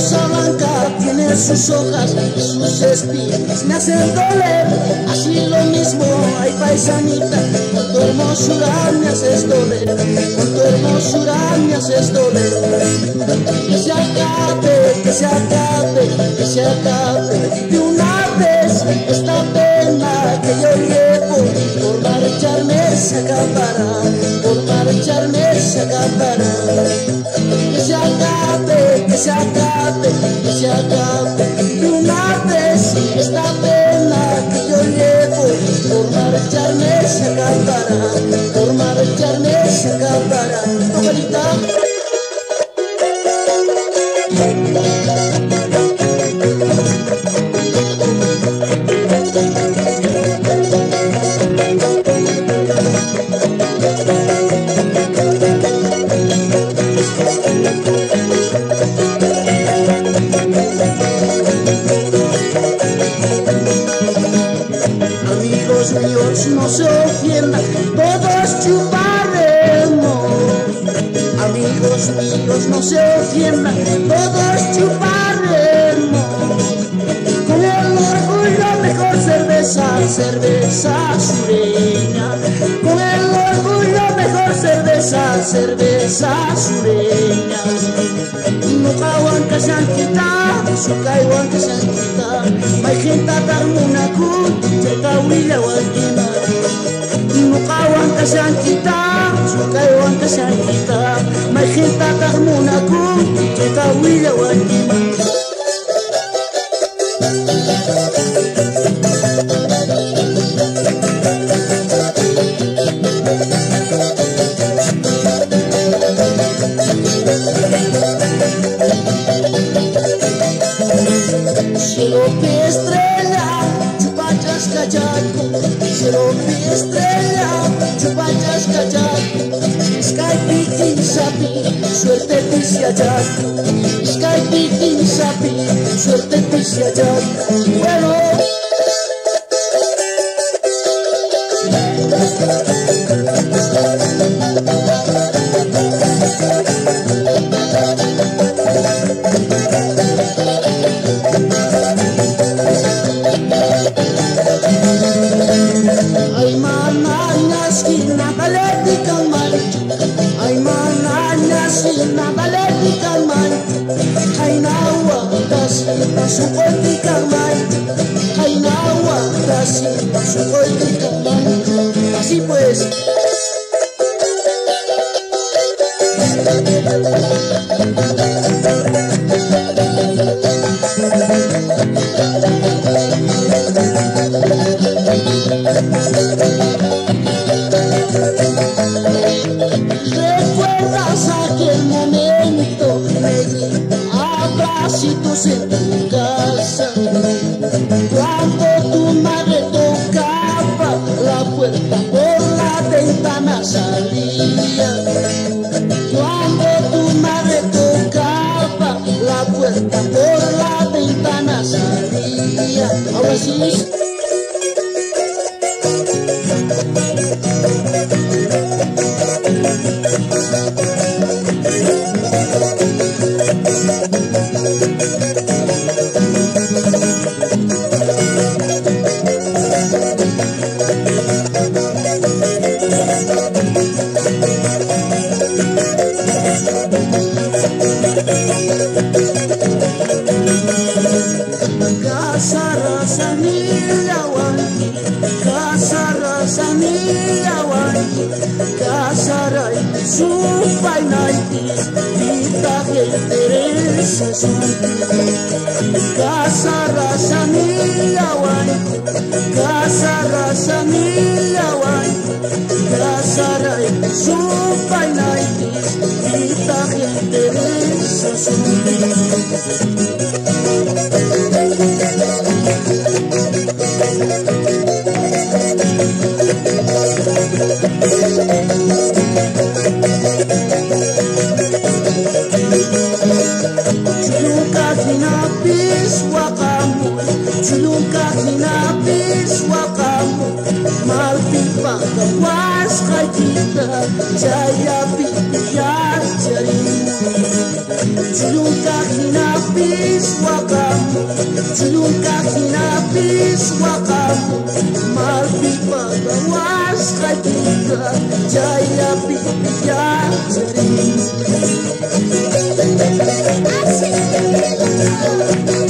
rosa blanca tiene sus hojas y sus espinas me hacen doler. Así lo mismo, ay paisanita, con tu hermosura me haces doler, con tu hermosura me haces doler. Que se acabe, que se acabe, que se acabe de una vez esta pena que yo llevo. Por marcharme se acabará, por marcharme se acabará. Que se acabe, que se acabe, que se acabe de una vez esta pena que yo llevo. Por marcharme se acabará, por marcharme se acabará. Abuelita. Amigos míos, no se ofendan, todos chuparemos. Amigos míos, no se ofendan, todos chuparemos. Con el orgullo mejor cerveza, cerveza sureña. Con el orgullo mejor cerveza, cerveza sureña. No kawan ka sangkita, sukaiwan ka sangkita. May kinta tarmuna kut, ceka wilawan kina. No kawan ka sangkita, sukaiwan ka sangkita. May kinta tarmuna kut, ceka wilawan kina. Cielo que estrella, chupachas callaco. Cielo que estrella, chupachas callaco. Skype king sapi, suerte pisi ayaco. Skype king sapi, suerte pisi ayaco. Bueno. Ay mananyas kinakaledikang man, ay mananyas kinakaledikang man, ay nawa kasi pasukol dikang man, ay nawa kasi pasukol dikang man. Así pues. ¿Recuerdas aquel momento, negrita? Abracitos en tu casa, cuando tu madre tocaba la puerta, por la ventana salía. Cuando tu madre tocaba la puerta, por la ventana salía. Ahora sí. Kasaray, supay naitis, kita interesa sunti. Kasarasa nilawan, kasarasa nilawan. Kasaray, supay naitis, kita interesa sunti. Nunca hinapis wakamu, nunca hinapis wakamu. Malpipa kawas kay kita, jaya pipiyas jarimu. Nunca hinapis wakamu, cium kaki nafis wakamu, malpi pagawas katika jaya piya jari.